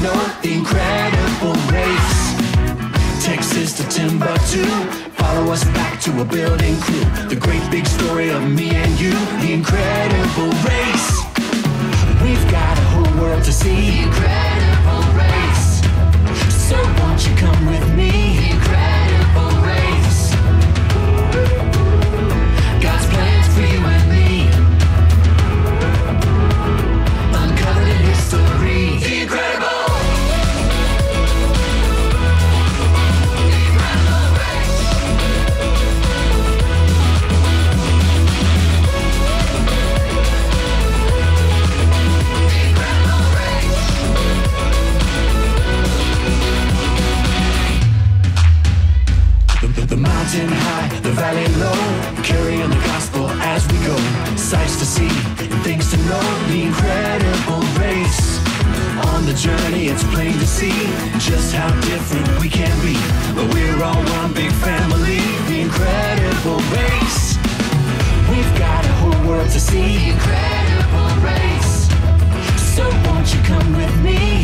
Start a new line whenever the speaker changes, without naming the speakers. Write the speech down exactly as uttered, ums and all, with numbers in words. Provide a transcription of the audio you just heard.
know the incredible race. Texas to Timbuktu, follow us back to a building crew. The great big story of me and you, the incredible race. We've got a whole world to see, the incredible race. So won't you come with me, the incredible race. God's plans for you and me, uncovered in history. The incredible. The mountain high, the valley low, carrying the gospel as we go. Sights to see and things to know, the incredible race. On the journey it's plain to see just how different we can be, but we're all one big family, the incredible race. We've got a whole world to see, the incredible race. So won't you come with me?